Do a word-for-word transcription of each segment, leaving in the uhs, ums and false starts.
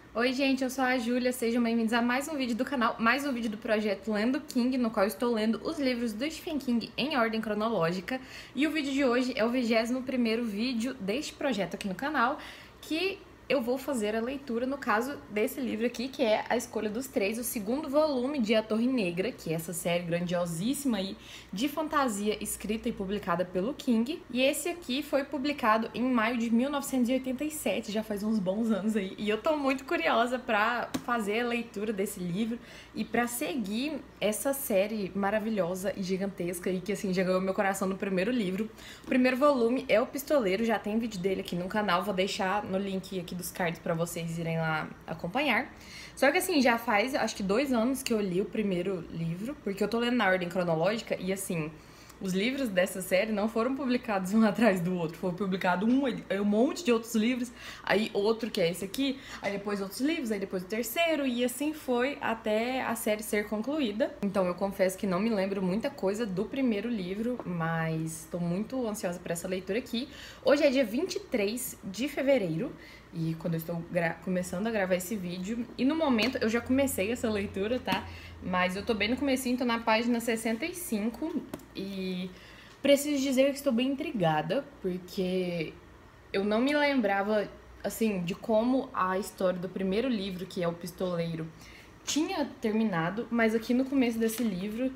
Oi gente, eu sou a Júlia, sejam bem-vindos a mais um vídeo do canal, mais um vídeo do projeto Lendo King, no qual eu estou lendo os livros do Stephen King em ordem cronológica. E o vídeo de hoje é o vigésimo primeiro vídeo deste projeto aqui no canal, que eu vou fazer a leitura, no caso, desse livro aqui, que é A Escolha dos Três, o segundo volume de A Torre Negra, que é essa série grandiosíssima aí de fantasia escrita e publicada pelo King. E esse aqui foi publicado em maio de mil novecentos e oitenta e sete, já faz uns bons anos aí. E eu tô muito curiosa pra fazer a leitura desse livro e pra seguir essa série maravilhosa e gigantesca e que, assim, já ganhou meu coração no primeiro livro. O primeiro volume é O Pistoleiro, já tem vídeo dele aqui no canal, vou deixar no link aqui dos cards pra vocês irem lá acompanhar. Só que assim, já faz acho que dois anos que eu li o primeiro livro, porque eu tô lendo na ordem cronológica e assim, os livros dessa série não foram publicados um atrás do outro. Foi publicado um, aí um monte de outros livros, aí outro que é esse aqui, aí depois outros livros, aí depois o terceiro, e assim foi até a série ser concluída. Então eu confesso que não me lembro muita coisa do primeiro livro, mas tô muito ansiosa por essa leitura aqui. Hoje é dia vinte e três de fevereiro, e quando eu estou começando a gravar esse vídeo, e no momento eu já comecei essa leitura, tá? Mas eu tô bem no comecinho, tô na página sessenta e cinco e preciso dizer que estou bem intrigada, porque eu não me lembrava, assim, de como a história do primeiro livro, que é O Pistoleiro, tinha terminado, mas aqui no começo desse livro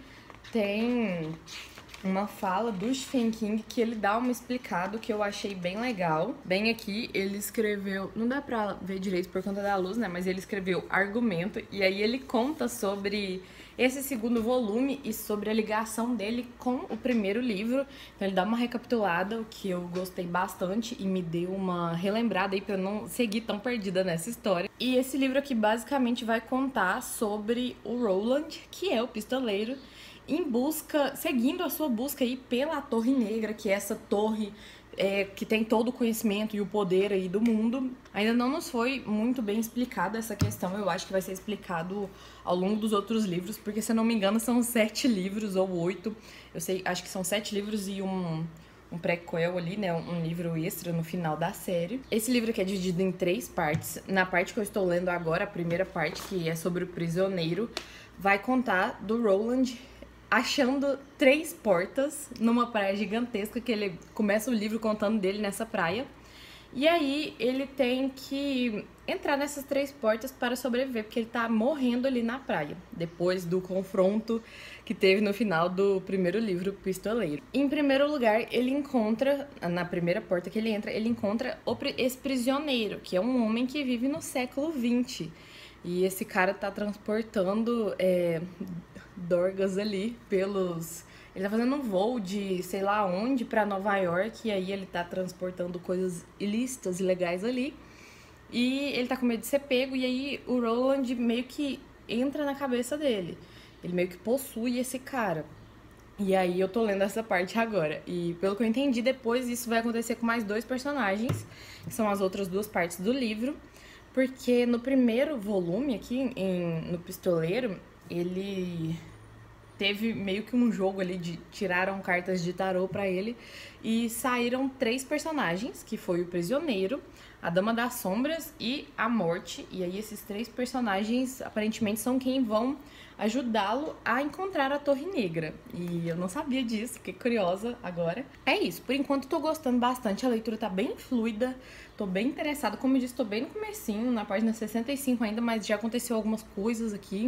tem uma fala do Stephen King que ele dá uma explicado que eu achei bem legal. Bem aqui, ele escreveu, não dá pra ver direito por conta da luz, né, mas ele escreveu argumento, e aí ele conta sobre esse segundo volume e sobre a ligação dele com o primeiro livro. Então ele dá uma recapitulada, o que eu gostei bastante e me deu uma relembrada aí pra eu não seguir tão perdida nessa história. E esse livro aqui basicamente vai contar sobre o Roland, que é o pistoleiro, em busca, seguindo a sua busca aí pela Torre Negra, que é essa torre é, que tem todo o conhecimento e o poder aí do mundo. Ainda não nos foi muito bem explicada essa questão, eu acho que vai ser explicado ao longo dos outros livros, porque se eu não me engano são sete livros ou oito, eu sei, acho que são sete livros e um... um prequel ali, né, um livro extra no final da série. Esse livro aqui é dividido em três partes. Na parte que eu estou lendo agora, a primeira parte, que é sobre o prisioneiro, vai contar do Roland achando três portas numa praia gigantesca, que ele começa o livro contando dele nessa praia. E aí ele tem que entrar nessas três portas para sobreviver, porque ele tá morrendo ali na praia, depois do confronto que teve no final do primeiro livro, Pistoleiro. Em primeiro lugar, ele encontra, na primeira porta que ele entra, ele encontra esse prisioneiro, que é um homem que vive no século vinte. E esse cara tá transportando é, dorgas ali pelos... Ele tá fazendo um voo de sei lá onde pra Nova York, e aí ele tá transportando coisas ilícitas, ilegais ali. E ele tá com medo de ser pego, e aí o Roland meio que entra na cabeça dele. Ele meio que possui esse cara. E aí eu tô lendo essa parte agora. E pelo que eu entendi, depois isso vai acontecer com mais dois personagens, que são as outras duas partes do livro. Porque no primeiro volume aqui, em, no Pistoleiro, ele teve meio que um jogo ali de tiraram cartas de tarô pra ele e saíram três personagens, que foi o Prisioneiro, a Dama das Sombras e a Morte. E aí esses três personagens aparentemente são quem vão ajudá-lo a encontrar a Torre Negra. E eu não sabia disso, fiquei curiosa agora. É isso, por enquanto tô gostando bastante, a leitura tá bem fluida, tô bem interessada. Como eu disse, tô bem no comecinho, na página sessenta e cinco ainda, mas já aconteceu algumas coisas aqui.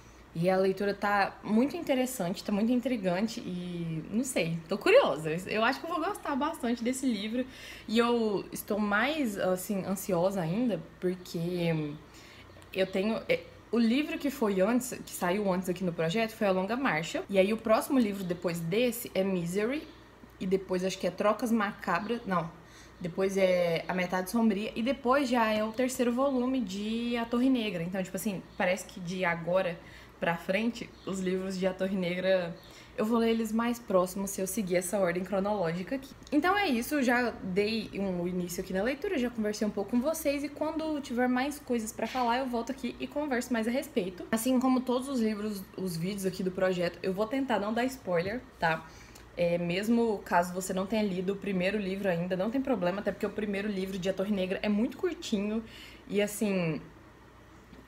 E a leitura tá muito interessante, tá muito intrigante e não sei, tô curiosa. Eu acho que eu vou gostar bastante desse livro. E eu estou mais, assim, ansiosa ainda, porque eu tenho... O livro que foi antes, que saiu antes aqui no projeto, foi A Longa Marcha. E aí o próximo livro depois desse é Misery. E depois acho que é Trocas Macabras... Não, depois é A Metade Sombria. E depois já é o terceiro volume de A Torre Negra. Então, tipo assim, parece que de agora pra frente, os livros de A Torre Negra, eu vou ler eles mais próximos se eu seguir essa ordem cronológica aqui. Então é isso, eu já dei um início aqui na leitura, já conversei um pouco com vocês, e quando tiver mais coisas pra falar, eu volto aqui e converso mais a respeito. Assim como todos os livros, os vídeos aqui do projeto, eu vou tentar não dar spoiler, tá? É, mesmo caso você não tenha lido o primeiro livro ainda, não tem problema, até porque o primeiro livro de A Torre Negra é muito curtinho e, assim,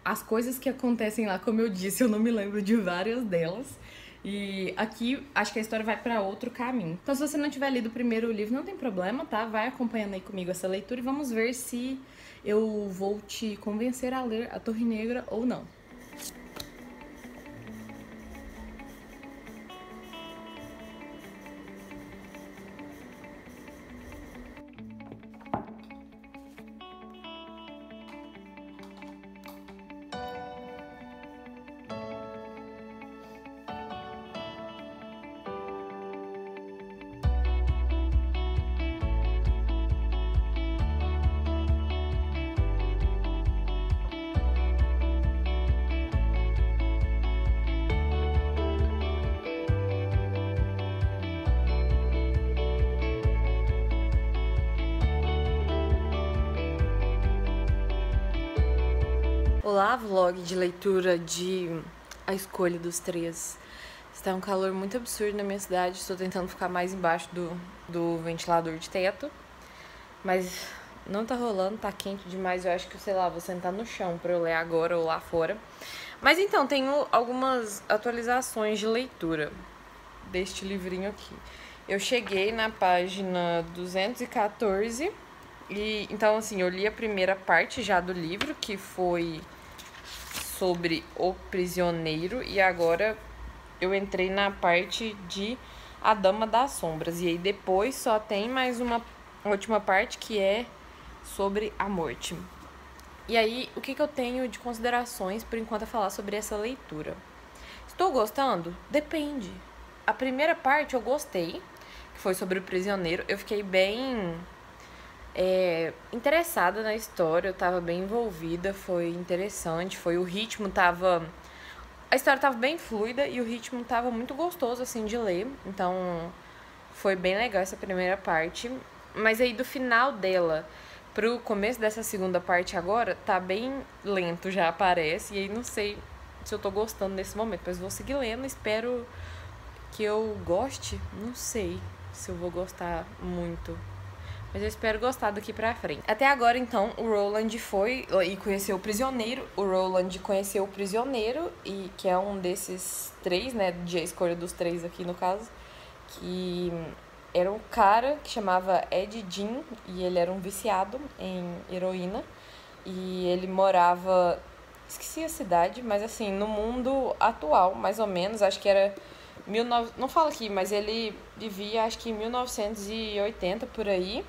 as coisas que acontecem lá, como eu disse, eu não me lembro de várias delas. E aqui acho que a história vai para outro caminho. Então, se você não tiver lido o primeiro livro, não tem problema, tá? Vai acompanhando aí comigo essa leitura e vamos ver se eu vou te convencer a ler A Torre Negra ou não. Olá, vlog de leitura de A Escolha dos Três. Está um calor muito absurdo na minha cidade, estou tentando ficar mais embaixo do, do ventilador de teto, mas não tá rolando, tá quente demais, eu acho que, sei lá, vou sentar no chão pra eu ler agora ou lá fora. Mas então, tenho algumas atualizações de leitura deste livrinho aqui. Eu cheguei na página duzentos e quatorze e, então, assim, eu li a primeira parte já do livro, que foi sobre o prisioneiro, e agora eu entrei na parte de A Dama das Sombras. E aí depois só tem mais uma última parte que é sobre a morte. E aí, o que, que eu tenho de considerações por enquanto a falar sobre essa leitura? Estou gostando? Depende. A primeira parte eu gostei, que foi sobre o prisioneiro. Eu fiquei bem é, interessada na história, eu tava bem envolvida, foi interessante, foi o ritmo tava... A história tava bem fluida e o ritmo tava muito gostoso, assim, de ler. Então, foi bem legal essa primeira parte. Mas aí, do final dela pro começo dessa segunda parte agora, tá bem lento, já aparece. E aí, não sei se eu tô gostando nesse momento, mas vou seguir lendo. Espero que eu goste. Não sei se eu vou gostar muito, mas eu espero gostar daqui pra frente. Até agora, então, o Roland foi e conheceu o prisioneiro. O Roland conheceu o prisioneiro, e que é um desses três, né? De A Escolha dos Três aqui, no caso. Que era um cara que chamava Ed Gein, e ele era um viciado em heroína. E ele morava... Esqueci a cidade, mas assim, no mundo atual, mais ou menos. Acho que era... mil e novecentos, não fala aqui, mas ele vivia, acho que em mil novecentos e oitenta, por aí.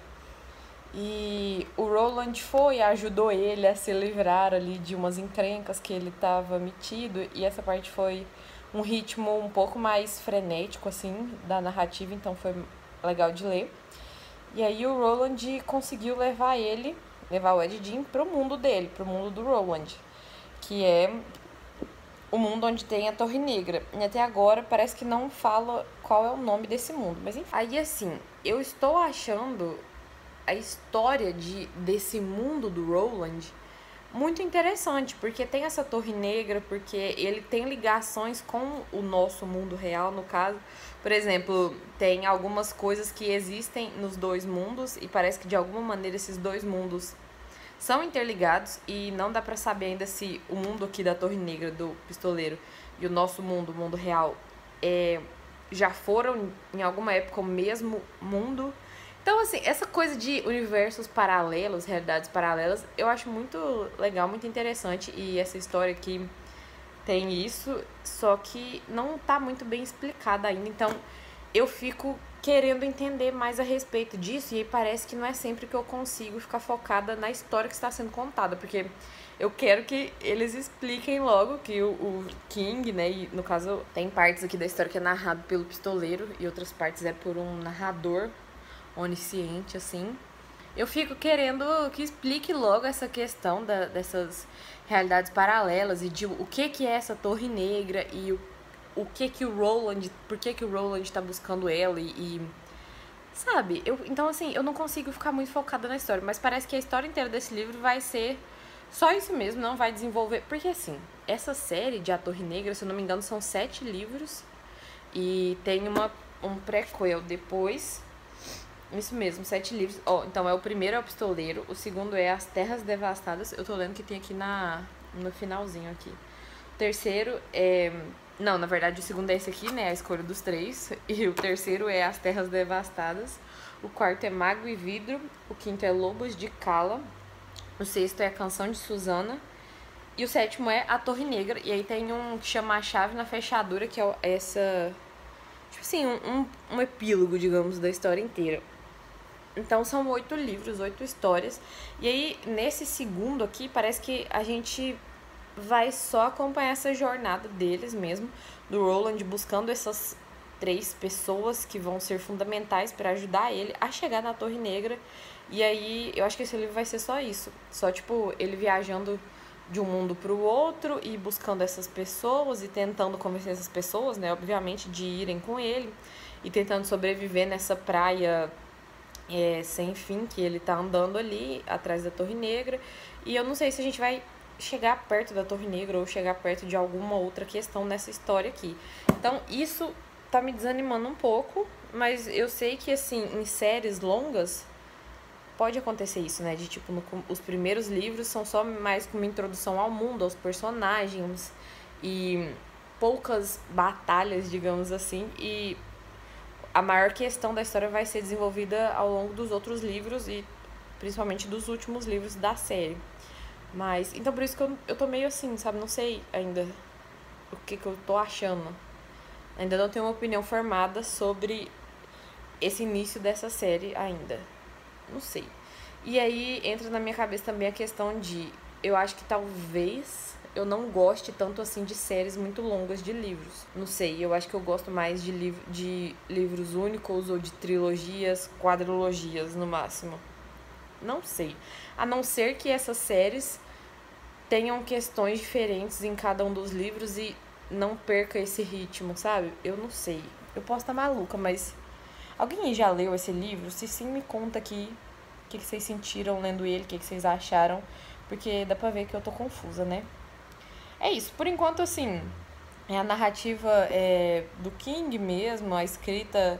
E o Roland foi e ajudou ele a se livrar ali de umas encrencas que ele estava metido. E essa parte foi um ritmo um pouco mais frenético, assim, da narrativa, então foi legal de ler. E aí o Roland conseguiu levar ele, levar o Ed Gein pro mundo dele, pro mundo do Roland, que é o mundo onde tem a Torre Negra. E até agora parece que não fala qual é o nome desse mundo, mas enfim. Aí, assim, eu estou achando a história de, desse mundo do Roland muito interessante, porque tem essa Torre Negra, porque ele tem ligações com o nosso mundo real, no caso. Por exemplo, tem algumas coisas que existem nos dois mundos, e parece que de alguma maneira esses dois mundos são interligados, e não dá pra saber ainda se o mundo aqui da Torre Negra, do pistoleiro, e o nosso mundo, o mundo real, é, já foram em alguma época o mesmo mundo. Então, assim, essa coisa de universos paralelos, realidades paralelas, eu acho muito legal, muito interessante. E essa história aqui tem isso, só que não tá muito bem explicada ainda. Então, eu fico querendo entender mais a respeito disso, e aí parece que não é sempre que eu consigo ficar focada na história que está sendo contada, porque eu quero que eles expliquem logo que o, o King, né, e no caso tem partes aqui da história que é narrado pelo pistoleiro e outras partes é por um narrador onisciente, assim. Eu fico querendo que explique logo essa questão da, dessas realidades paralelas e de o que que é essa Torre Negra e o, o que que o Roland, por que que o Roland tá buscando ela e, e sabe? Eu, então, assim, eu não consigo ficar muito focada na história, mas parece que a história inteira desse livro vai ser só isso mesmo, não vai desenvolver, porque assim, essa série de A Torre Negra, se eu não me engano, são sete livros e tem uma, um prequel depois. Isso mesmo, sete livros. Ó, então é o primeiro é o Pistoleiro, o segundo é As Terras Devastadas. Eu tô lendo que tem aqui na, no finalzinho aqui. O terceiro é... Não, na verdade o segundo é esse aqui, né? A escolha dos três. E o terceiro é As Terras Devastadas. O quarto é Mago e Vidro. O quinto é Lobos de Cala. O sexto é A Canção de Susana. E o sétimo é A Torre Negra. E aí tem um que chama A Chave na Fechadura, que é essa... Tipo assim, um, um epílogo, digamos, da história inteira. Então são oito livros, oito histórias. E aí, nesse segundo aqui, parece que a gente vai só acompanhar essa jornada deles mesmo, do Roland buscando essas três pessoas que vão ser fundamentais para ajudar ele a chegar na Torre Negra. E aí, eu acho que esse livro vai ser só isso. Só, tipo, ele viajando de um mundo para o outro e buscando essas pessoas e tentando convencer essas pessoas, né, obviamente, de irem com ele. E tentando sobreviver nessa praia é, sem fim que ele tá andando ali, atrás da Torre Negra. E eu não sei se a gente vai chegar perto da Torre Negra ou chegar perto de alguma outra questão nessa história aqui. Então, isso tá me desanimando um pouco, mas eu sei que, assim, em séries longas pode acontecer isso, né? De, tipo, no, os primeiros livros são só mais como introdução ao mundo, aos personagens e poucas batalhas, digamos assim, e a maior questão da história vai ser desenvolvida ao longo dos outros livros e principalmente dos últimos livros da série. Mas, então por isso que eu, eu tô meio assim, sabe? Não sei ainda o que, que eu tô achando. Ainda não tenho uma opinião formada sobre esse início dessa série ainda. Não sei. E aí entra na minha cabeça também a questão de... Eu acho que talvez eu não goste tanto assim de séries muito longas de livros. Não sei, eu acho que eu gosto mais de, liv de livros únicos ou de trilogias, quadrilogias no máximo. Não sei. A não ser que essas séries tenham questões diferentes em cada um dos livros e não perca esse ritmo, sabe? Eu não sei. Eu posso estar maluca, mas... Alguém já leu esse livro? Se sim, me conta aqui o que, que vocês sentiram lendo ele, o que, que vocês acharam, porque dá pra ver que eu tô confusa, né? É isso. Por enquanto, assim, é a narrativa é, do King mesmo, a escrita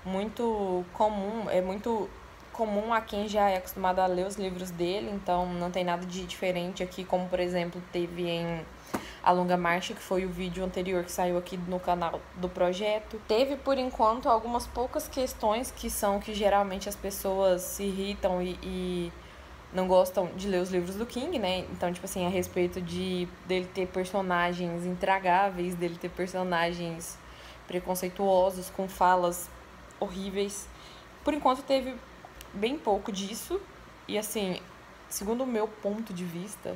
muito comum, é muito comum a quem já é acostumado a ler os livros dele, então não tem nada de diferente aqui, como, por exemplo, teve em A Longa Marcha, que foi o vídeo anterior que saiu aqui no canal do projeto. Teve, por enquanto, algumas poucas questões que são que geralmente as pessoas se irritam e, e não gostam de ler os livros do King, né? Então, tipo assim, a respeito de dele ter personagens intragáveis, dele ter personagens preconceituosos, com falas horríveis. Por enquanto, teve bem pouco disso. E, assim, segundo o meu ponto de vista...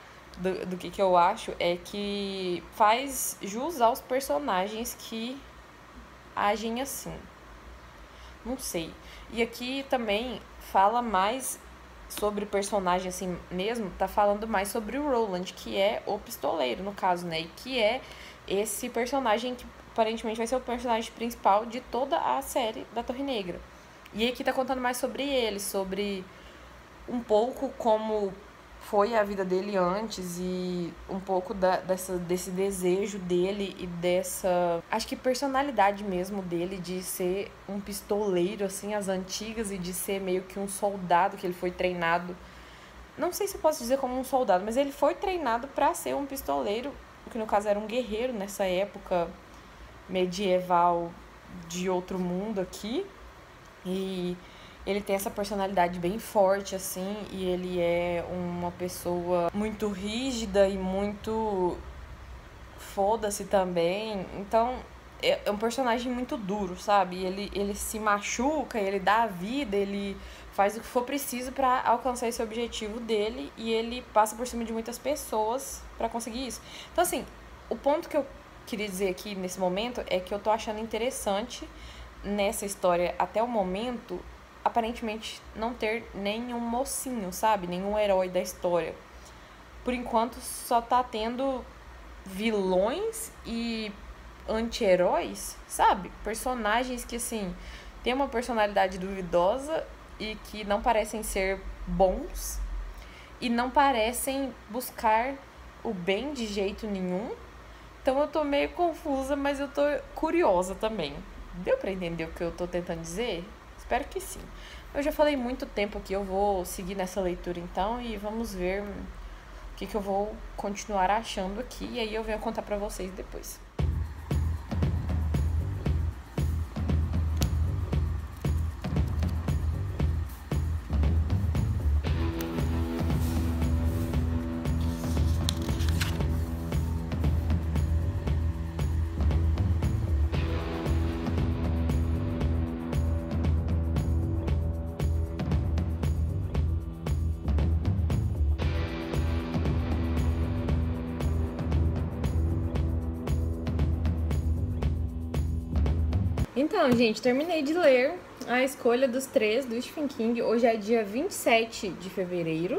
Do, do que, que eu acho é que faz jus aos personagens que agem assim. Não sei. E aqui também fala mais sobre personagem assim mesmo, tá falando mais sobre o Roland, que é o pistoleiro, no caso, né? E que é esse personagem que aparentemente vai ser o personagem principal de toda a série da Torre Negra. E aqui tá contando mais sobre ele, sobre um pouco como foi a vida dele antes e um pouco da, dessa, desse desejo dele e dessa, acho que personalidade mesmo dele de ser um pistoleiro, assim, as antigas, e de ser meio que um soldado que ele foi treinado. Não sei se eu posso dizer como um soldado, mas ele foi treinado para ser um pistoleiro, que no caso era um guerreiro nessa época medieval de outro mundo aqui. E ele tem essa personalidade bem forte, assim, e ele é uma pessoa muito rígida e muito foda-se também. Então, é um personagem muito duro, sabe? Ele, ele se machuca, ele dá a vida, ele faz o que for preciso pra alcançar esse objetivo dele, e ele passa por cima de muitas pessoas pra conseguir isso. Então, assim, o ponto que eu queria dizer aqui nesse momento é que eu tô achando interessante nessa história, até o momento, aparentemente não ter nenhum mocinho, sabe? Nenhum herói da história. Por enquanto só tá tendo vilões e anti-heróis, sabe? Personagens que, assim, têm uma personalidade duvidosa e que não parecem ser bons e não parecem buscar o bem de jeito nenhum. Então eu tô meio confusa, mas eu tô curiosa também. Deu pra entender o que eu tô tentando dizer? Espero que sim. Eu já falei muito tempo aqui, eu vou seguir nessa leitura então e vamos ver o que, que eu vou continuar achando aqui, e aí eu venho contar pra vocês depois. Então, gente, terminei de ler A Escolha dos Três, do Stephen King. Hoje é dia vinte e sete de fevereiro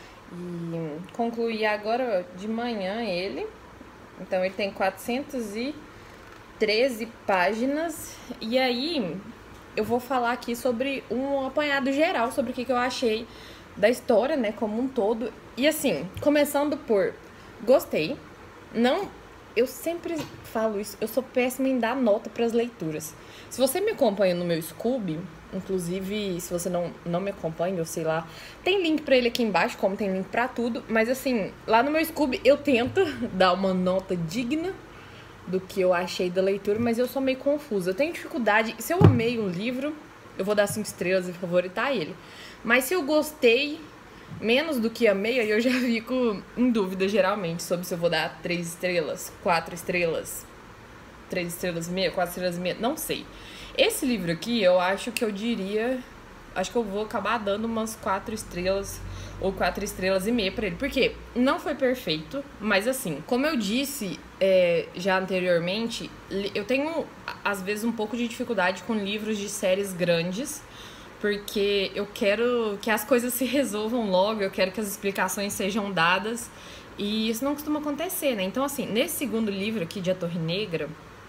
e concluí agora de manhã ele. Então, ele tem quatrocentas e treze páginas. E aí, eu vou falar aqui sobre um apanhado geral sobre o que eu achei da história, né, como um todo. E assim, começando por gostei. Não... Eu sempre falo isso, eu sou péssima em dar nota para as leituras. Se você me acompanha no meu Scoob, inclusive, se você não, não me acompanha, eu sei lá, tem link para ele aqui embaixo, como tem link para tudo, mas assim, lá no meu Scoob eu tento dar uma nota digna do que eu achei da leitura, mas eu sou meio confusa. Eu tenho dificuldade, se eu amei um livro, eu vou dar cinco estrelas e favoritar ele. Mas se eu gostei menos do que amei, aí eu já fico em dúvida geralmente sobre se eu vou dar três estrelas, quatro estrelas, três estrelas e meia, quatro estrelas e meia, não sei. Esse livro aqui, eu acho que eu diria, acho que eu vou acabar dando umas quatro estrelas ou quatro estrelas e meia pra ele, porque não foi perfeito, mas assim, como eu disse é, já anteriormente, eu tenho às vezes um pouco de dificuldade com livros de séries grandes, porque eu quero que as coisas se resolvam logo, eu quero que as explicações sejam dadas, e isso não costuma acontecer, né? Então, assim, nesse segundo livro aqui de A Torre Negra,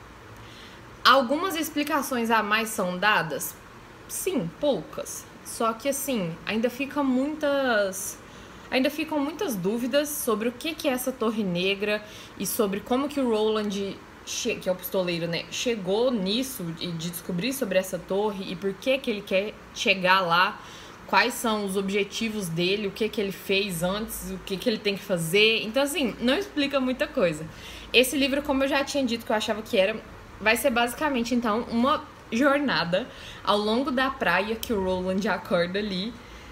algumas explicações a mais são dadas? Sim, poucas. Só que, assim, ainda fica muitas... Ainda ficam muitas dúvidas sobre o que é essa Torre Negra e sobre como que o Roland... que é o pistoleiro, né, chegou nisso de descobrir sobre essa torre e por que que ele quer chegar lá, quais são os objetivos dele, o que que ele fez antes, o que que ele tem que fazer. Então, assim, não explica muita coisa. Esse livro, como eu já tinha dito que eu achava que era, vai ser basicamente, então, uma jornada ao longo da praia que o Roland acorda ali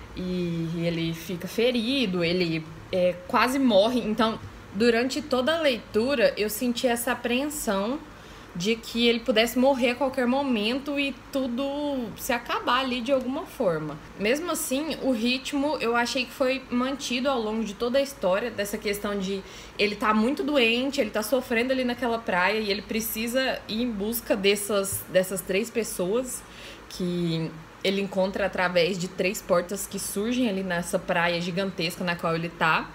e ele fica ferido, ele é, quase morre, então... Durante toda a leitura, eu senti essa apreensão de que ele pudesse morrer a qualquer momento e tudo se acabar ali de alguma forma. Mesmo assim, o ritmo eu achei que foi mantido ao longo de toda a história, dessa questão de ele tá muito doente, ele tá sofrendo ali naquela praia e ele precisa ir em busca dessas, dessas três pessoas que ele encontra através de três portas que surgem ali nessa praia gigantesca na qual ele tá.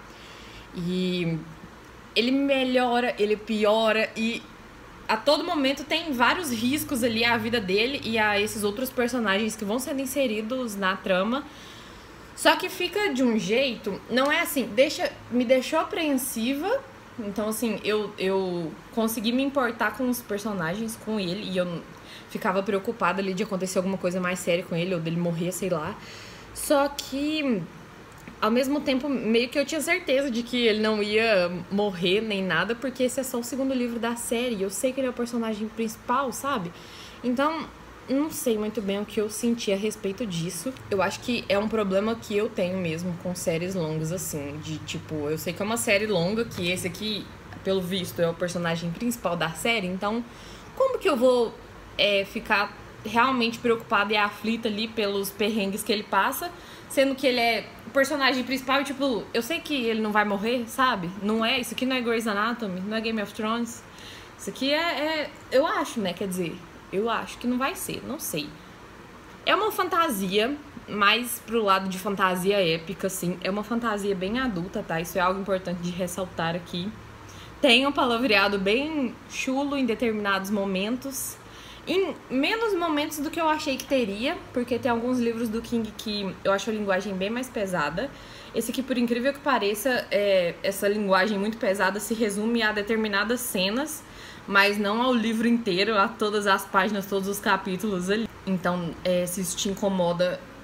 E... ele melhora, ele piora e a todo momento tem vários riscos ali à vida dele e a esses outros personagens que vão sendo inseridos na trama. Só que fica de um jeito, não é assim, deixa, me deixou apreensiva. Então, assim, eu, eu consegui me importar com os personagens, com ele, e eu ficava preocupada ali de acontecer alguma coisa mais séria com ele ou dele morrer, sei lá. Só que... ao mesmo tempo, meio que eu tinha certeza de que ele não ia morrer nem nada, porque esse é só o segundo livro da série. Eu sei que ele é o personagem principal, sabe? Então, não sei muito bem o que eu senti a respeito disso. Eu acho que é um problema que eu tenho mesmo com séries longas, assim. De, tipo, eu sei que é uma série longa, que esse aqui, pelo visto, é o personagem principal da série. Então, como que eu vou é, ficar realmente preocupada e aflita ali pelos perrengues que ele passa, sendo que ele é o personagem principal e, tipo, eu sei que ele não vai morrer, sabe? Não é, isso aqui não é Grey's Anatomy, não é Game of Thrones. Isso aqui é, é eu acho, né, quer dizer, eu acho que não vai ser, não sei. É uma fantasia, mais pro lado de fantasia épica, assim. É uma fantasia bem adulta, tá? Isso é algo importante de ressaltar aqui. Tem um palavreado bem chulo em determinados momentos. Em menos momentos do que eu achei que teria, porque tem alguns livros do King que eu acho a linguagem bem mais pesada. Esse aqui, por incrível que pareça, é, essa linguagem muito pesada se resume a determinadas cenas, mas não ao livro inteiro, a todas as páginas, todos os capítulos ali. Então, é, se isso te incomoda,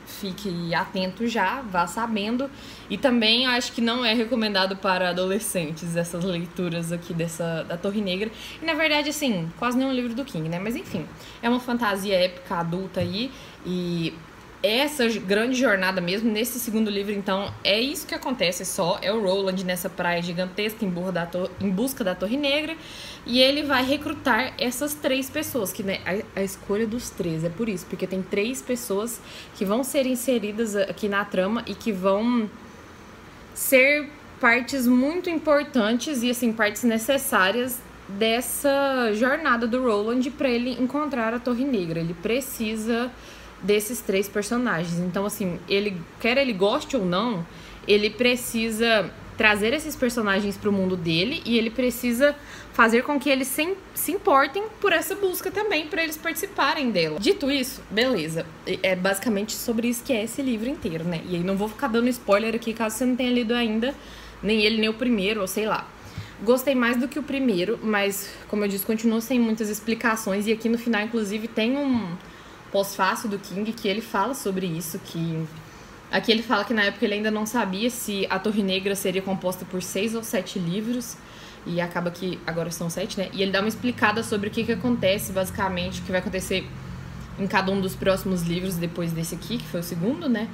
fique atento já, vá sabendo. E também acho que não é recomendado para adolescentes essas leituras aqui dessa, da Torre Negra. E na verdade, assim, quase nenhum livro do King, né? Mas enfim, é uma fantasia épica adulta aí. E essa grande jornada mesmo, nesse segundo livro, então, é isso que acontece só. É o Roland nessa praia gigantesca em, da em busca da Torre Negra. E ele vai recrutar essas três pessoas, que né, a, a escolha dos três é por isso, porque tem três pessoas que vão ser inseridas aqui na trama e que vão ser partes muito importantes e assim, partes necessárias dessa jornada do Roland para ele encontrar a Torre Negra. Ele precisa desses três personagens. Então, assim, ele quer ele goste ou não, ele precisa trazer esses personagens para o mundo dele e ele precisa fazer com que eles se, se importem por essa busca também, para eles participarem dela. Dito isso, beleza. É basicamente sobre isso que é esse livro inteiro, né? E aí não vou ficar dando spoiler aqui, caso você não tenha lido ainda, nem ele, nem o primeiro, ou sei lá. Gostei mais do que o primeiro, mas, como eu disse, continuou sem muitas explicações. E aqui no final, inclusive, tem um pós-fácil do King que ele fala sobre isso, que... Aqui ele fala que na época ele ainda não sabia se a Torre Negra seria composta por seis ou sete livros, e acaba que agora são sete, né? E ele dá uma explicada sobre o que que acontece, basicamente, o que vai acontecer em cada um dos próximos livros depois desse aqui, que foi o segundo, né?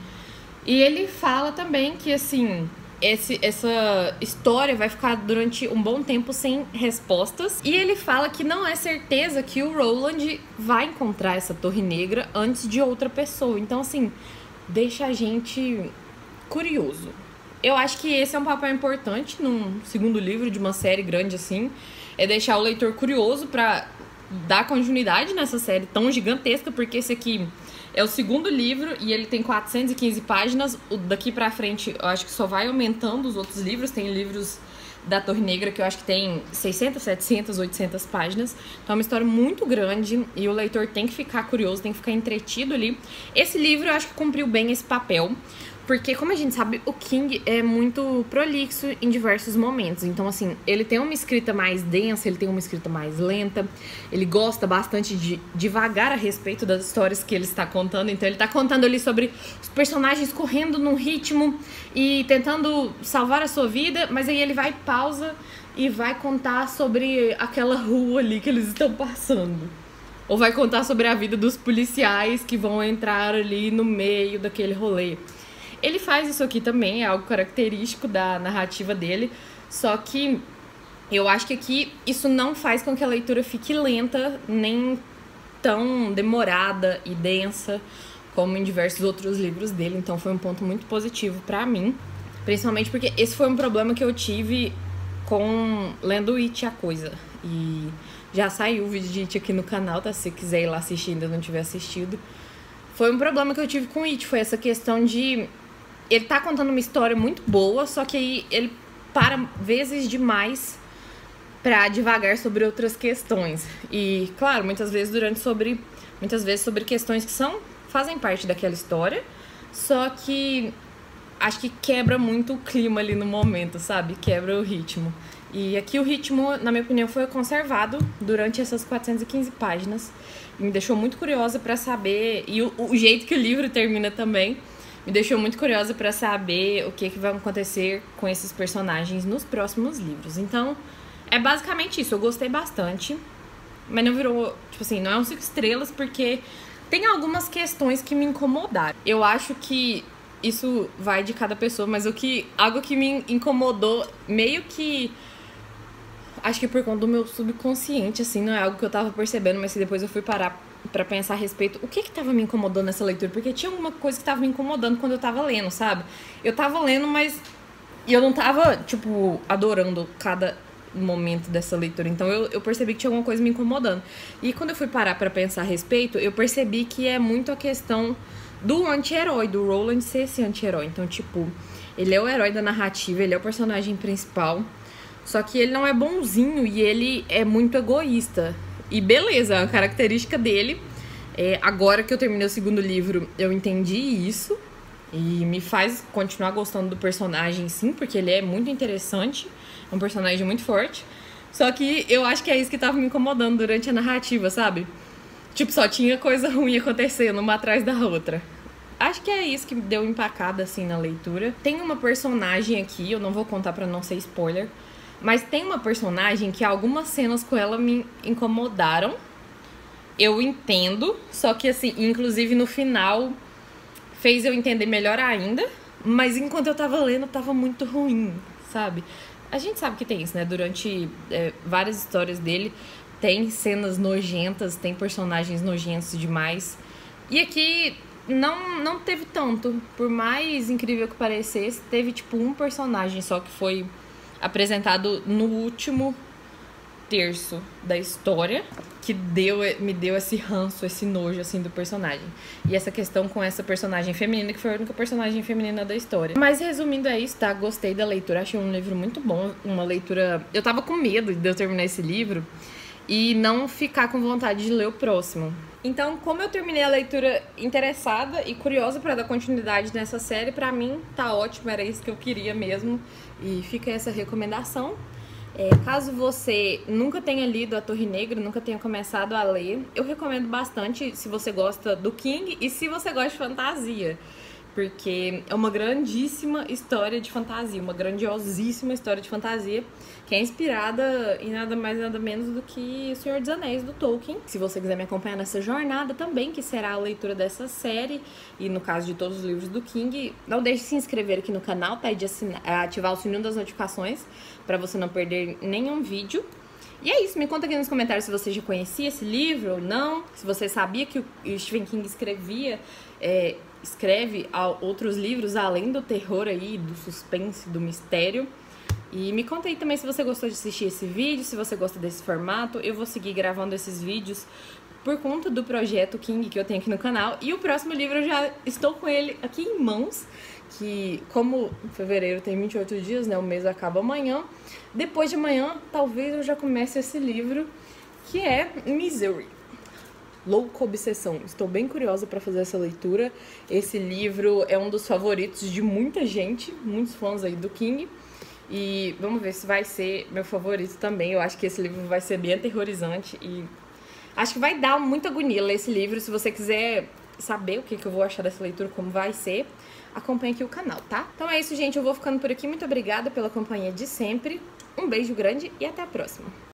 E ele fala também que, assim, esse, essa história vai ficar durante um bom tempo sem respostas. E ele fala que não é certeza que o Roland vai encontrar essa Torre Negra antes de outra pessoa. Então, assim, deixa a gente curioso. Eu acho que esse é um papel importante num segundo livro de uma série grande assim, é deixar o leitor curioso pra dar continuidade nessa série tão gigantesca, porque esse aqui é o segundo livro e ele tem quatrocentas e quinze páginas. O daqui pra frente eu acho que só vai aumentando os outros livros. Tem livros da Torre Negra que eu acho que tem seiscentas, setecentas, oitocentas páginas. Então é uma história muito grande e o leitor tem que ficar curioso, tem que ficar entretido ali. Esse livro eu acho que cumpriu bem esse papel, porque, como a gente sabe, o King é muito prolixo em diversos momentos. Então, assim, ele tem uma escrita mais densa, ele tem uma escrita mais lenta. Ele gosta bastante de devagar a respeito das histórias que ele está contando. Então, ele está contando ali sobre os personagens correndo num ritmo e tentando salvar a sua vida. Mas aí ele vai, pausa e vai contar sobre aquela rua ali que eles estão passando. Ou vai contar sobre a vida dos policiais que vão entrar ali no meio daquele rolê. Ele faz isso aqui também, é algo característico da narrativa dele, só que eu acho que aqui isso não faz com que a leitura fique lenta, nem tão demorada e densa como em diversos outros livros dele, então foi um ponto muito positivo pra mim, principalmente porque esse foi um problema que eu tive com lendo It, a Coisa, e já saiu o vídeo de It aqui no canal, tá? Se você quiser ir lá assistir e ainda não tiver assistido. Foi um problema que eu tive com It, foi essa questão de... Ele tá contando uma história muito boa, só que aí ele para vezes demais pra devagar sobre outras questões. E, claro, muitas vezes durante sobre... Muitas vezes sobre questões que são... Fazem parte daquela história, só que acho que quebra muito o clima ali no momento, sabe? Quebra o ritmo. E aqui o ritmo, na minha opinião, foi conservado durante essas quatrocentas e quinze páginas. E me deixou muito curiosa pra saber... E o, o jeito que o livro termina também... Me deixou muito curiosa pra saber o que, que vai acontecer com esses personagens nos próximos livros. Então, é basicamente isso. Eu gostei bastante, mas não virou, tipo assim, não é um cinco estrelas, porque tem algumas questões que me incomodaram. Eu acho que isso vai de cada pessoa, mas o que, algo que me incomodou, meio que... Acho que por conta do meu subconsciente, assim, não é algo que eu tava percebendo, mas que depois eu fui parar pra pensar a respeito, o que que tava me incomodando nessa leitura? Porque tinha alguma coisa que tava me incomodando quando eu tava lendo, sabe? Eu tava lendo, mas eu não tava, tipo, adorando cada momento dessa leitura. Então eu, eu percebi que tinha alguma coisa me incomodando. E quando eu fui parar pra pensar a respeito, eu percebi que é muito a questão do anti-herói, do Roland ser esse anti-herói. Então, tipo, ele é o herói da narrativa, ele é o personagem principal, só que ele não é bonzinho e ele é muito egoísta. E beleza, a característica dele, é, agora que eu terminei o segundo livro, eu entendi isso. E me faz continuar gostando do personagem, sim, porque ele é muito interessante. É um personagem muito forte. Só que eu acho que é isso que tava me incomodando durante a narrativa, sabe? Tipo, só tinha coisa ruim acontecendo uma atrás da outra. acho que é isso que me deu empacada, assim, na leitura. Tem uma personagem aqui, eu não vou contar pra não ser spoiler, mas tem uma personagem que algumas cenas com ela me incomodaram. Eu entendo, só que, assim, inclusive no final fez eu entender melhor ainda. Mas enquanto eu tava lendo, tava muito ruim, sabe? A gente sabe que tem isso, né? Durante é, várias histórias dele, tem cenas nojentas, tem personagens nojentos demais. E aqui não, não teve tanto. Por mais incrível que parecesse, teve tipo um personagem só que foi apresentado no último terço da história, que deu, me deu esse ranço, esse nojo, assim, do personagem. E essa questão com essa personagem feminina, que foi a única personagem feminina da história. Mas resumindo é isso, tá? Gostei da leitura, achei um livro muito bom, uma leitura... Eu tava com medo de eu terminar esse livro e não ficar com vontade de ler o próximo. Então, como eu terminei a leitura interessada e curiosa pra dar continuidade nessa série, pra mim tá ótimo, era isso que eu queria mesmo. E fica essa recomendação. É, caso você nunca tenha lido A Torre Negra, nunca tenha começado a ler, eu recomendo bastante se você gosta do King e se você gosta de fantasia, porque é uma grandíssima história de fantasia, uma grandiosíssima história de fantasia que é inspirada em nada mais nada menos do que O Senhor dos Anéis, do Tolkien. Se você quiser me acompanhar nessa jornada também, que será a leitura dessa série e no caso de todos os livros do King, não deixe de se inscrever aqui no canal, tá? E de assinar, ativar o sininho das notificações para você não perder nenhum vídeo. E é isso, me conta aqui nos comentários se você já conhecia esse livro ou não, se você sabia que o Stephen King escrevia, é, escreve outros livros além do terror aí, do suspense, do mistério. E me conta aí também se você gostou de assistir esse vídeo, se você gosta desse formato. Eu vou seguir gravando esses vídeos por conta do projeto King que eu tenho aqui no canal. E o próximo livro eu já estou com ele aqui em mãos, que como fevereiro tem vinte e oito dias, né, o mês acaba amanhã. Depois de amanhã, talvez eu já comece esse livro, que é Misery, Louca Obsessão. Estou bem curiosa para fazer essa leitura. Esse livro é um dos favoritos de muita gente, muitos fãs aí do King. E vamos ver se vai ser meu favorito também. Eu acho que esse livro vai ser bem aterrorizante e acho que vai dar muita agonia ler esse livro. Se você quiser saber o que, que eu vou achar dessa leitura, como vai ser, acompanhe aqui o canal, tá? Então é isso, gente. Eu vou ficando por aqui. Muito obrigada pela companhia de sempre. Um beijo grande e até a próxima.